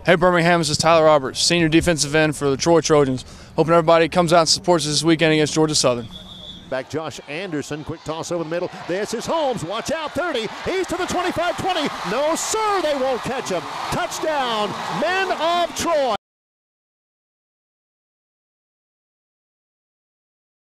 Hey Birmingham, this is Tyler Roberts, senior defensive end for the Troy Trojans. Hoping everybody comes out and supports us this weekend against Georgia Southern. Back Josh Anderson, quick toss over the middle. This is Holmes, watch out, 30. He's to the 25-20. No, sir, they won't catch him. Touchdown, men of Troy.